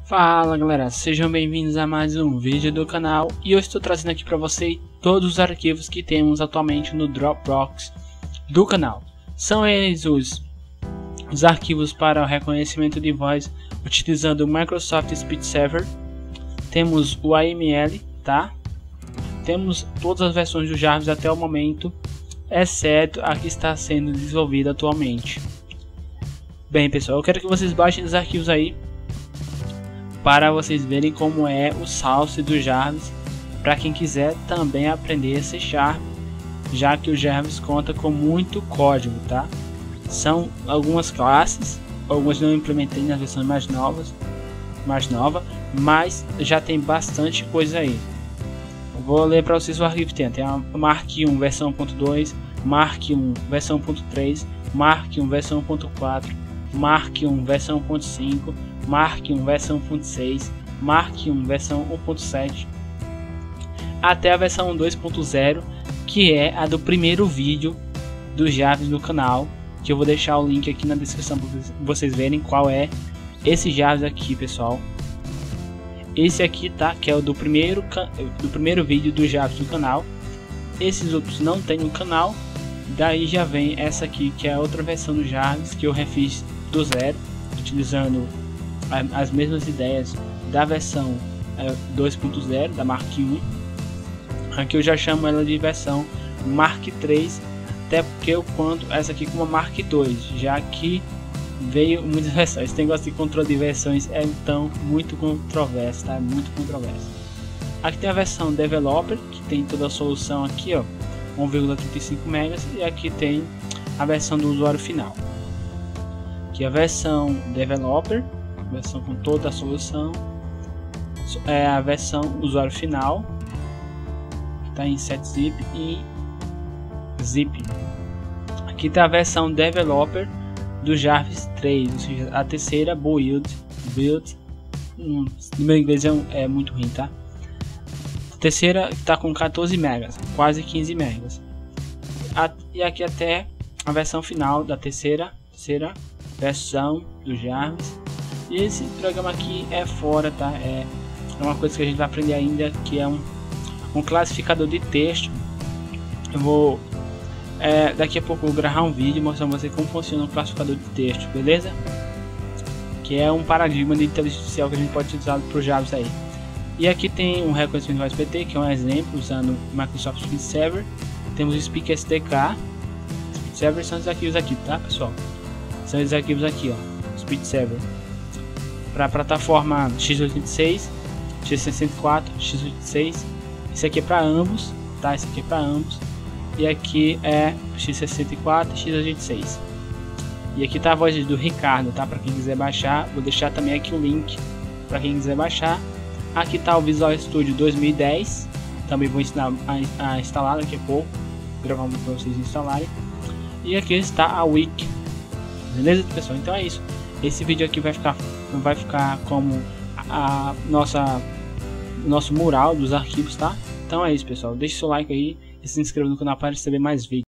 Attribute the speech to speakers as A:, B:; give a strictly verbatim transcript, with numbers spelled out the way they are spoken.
A: Fala galera, sejam bem-vindos a mais um vídeo do canal e eu estou trazendo aqui para você todos os arquivos que temos atualmente no Dropbox do canal. São eles os, os arquivos para o reconhecimento de voz utilizando o Microsoft Speech Server. Temos o A M L, tá? Temos todas as versões do Jarvis até o momento, exceto a que está sendo desenvolvida atualmente. Bem pessoal, eu quero que vocês baixem os arquivos aí para vocês verem como é o Source do Jarvis, para quem quiser também aprender C Sharp, já que o Jarvis conta com muito código, tá? São algumas classes, algumas não implementei nas versões mais novas, mais nova, mas já tem bastante coisa aí. Eu vou ler para vocês o arquivo que tem. Tem a Mark um versão um ponto dois, Mark um versão um ponto três, Mark um versão um ponto quatro, Mark um versão um ponto cinco, Mark um versão um ponto seis, Mark um versão um ponto sete, até a versão dois ponto zero, que é a do primeiro vídeo do Jarvis no canal, que eu vou deixar o link aqui na descrição para vocês verem qual é esse Jarvis aqui, pessoal. Esse aqui, tá, que é o do primeiro do primeiro vídeo do Jarvis no canal. Esses outros não tem no canal. Daí já vem essa aqui, que é a outra versão do Jarvis que eu refiz do zero, utilizando as mesmas ideias da versão dois ponto zero da Mark um. Aqui eu já chamo ela de versão Mark três, até porque eu conto essa aqui como Mark dois, já que veio muitas versões. Esse negócio de controle de versões é então muito controverso, tá? Muito controverso. Aqui tem a versão Developer, que tem toda a solução aqui, ó, um vírgula trinta e cinco megas, e aqui tem a versão do usuário final. Aqui a versão Developer, versão com toda a solução, é a versão usuário final, que está em sete zip e zip. Aqui está a versão Developer do Jarvis três, ou seja, a terceira build, build hum, no meu inglês é, é muito ruim, tá? A terceira está com quatorze megas, quase quinze megas. A, e aqui até a versão final da terceira, terceira versão do Jarvis. E esse programa aqui é fora, tá? É uma coisa que a gente vai aprender ainda, que é um, um classificador de texto. Eu vou é, daqui a pouco eu vou gravar um vídeo mostrando você como funciona um classificador de texto, beleza? Que é um paradigma de inteligência artificial que a gente pode utilizar para o Jarvis aí. E aqui tem um reconhecimento de voz P T, que é um exemplo usando o Microsoft Speech Server. Temos o Speak S D K. Speech Server são os arquivos aqui, tá pessoal? São os arquivos aqui, ó, Speech Server. Para a plataforma x oitenta e seis, x sessenta e quatro, x oitenta e seis. Esse aqui é para ambos, tá? Esse aqui é para ambos. E aqui é x sessenta e quatro, x oitenta e seis. E aqui tá a voz do Ricardo, tá? Para quem quiser baixar, vou deixar também aqui o link para quem quiser baixar. Aqui tá o Visual Studio dois mil e dez. Também vou ensinar a, a instalar daqui a pouco, gravar um para vocês instalarem. E aqui está a Wiki. Beleza, pessoal? Então é isso. Esse vídeo aqui vai ficar vai ficar como a nossa nosso mural dos arquivos, tá? Então é isso, pessoal. Deixe seu like aí e se inscreva no canal para receber mais vídeos.